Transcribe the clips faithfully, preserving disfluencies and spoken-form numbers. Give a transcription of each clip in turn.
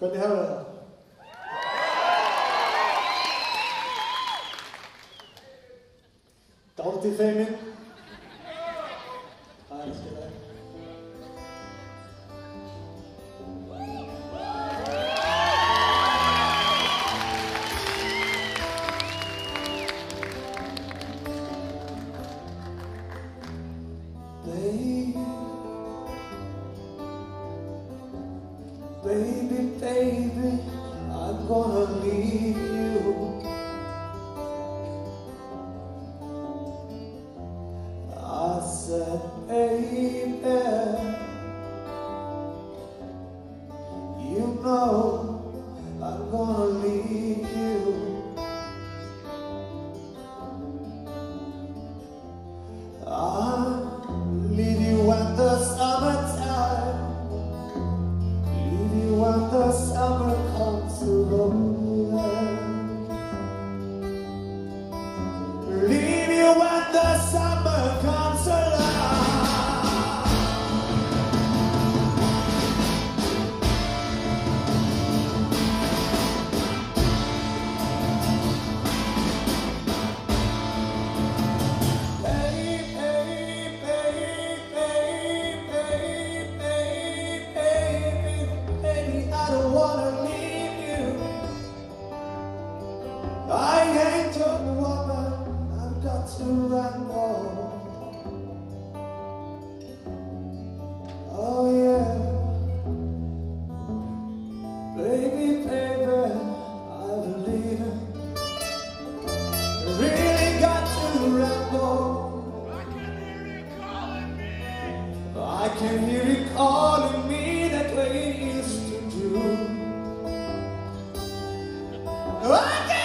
Kan ni höra det? Det är alltid framing. Ja, jag älskar det. Baby, baby, I'm gonna leave you. I said, baby, you know I'm gonna leave you. I'll leave you when the summertime, leave you when the summer comes along, leave you when the summer comes along. I ain't your woman, I've got to ramble. Oh yeah, baby, baby, I believe it. Really got to ramble. I can hear it calling me that way it used to do. I can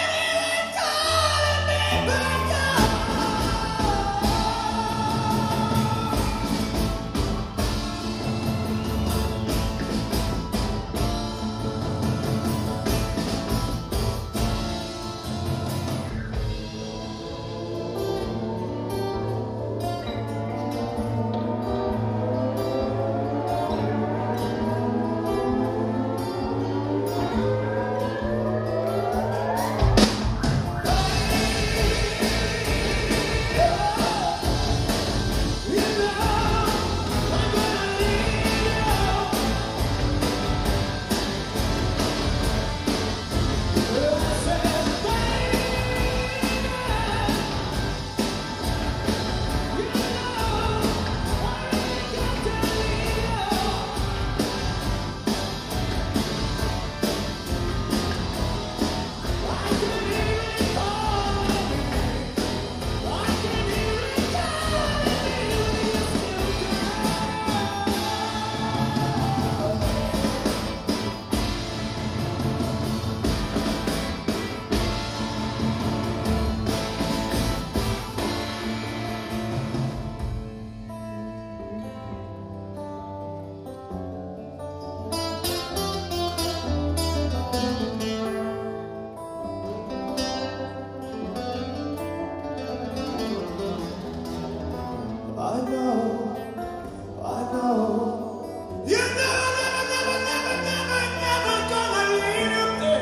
I know, I know. You're never, never, never, never, never, never gonna leave me.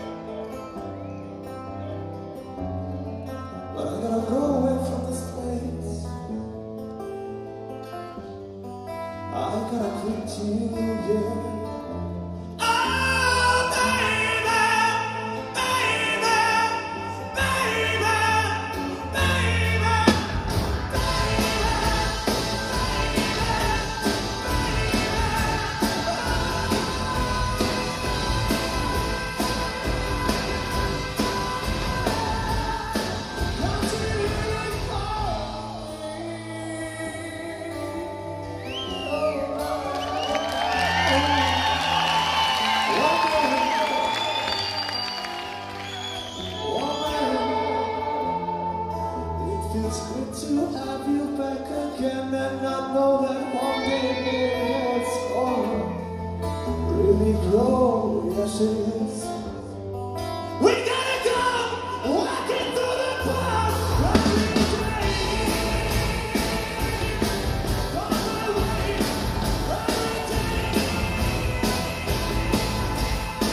But I gotta go away from this place. I gotta quit you, yeah. It's good to have you back again, and I know that one day it's gonna really grow. Yes, it is. We gotta go walking through the park every day. On my way every day.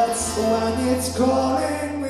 that's when it's calling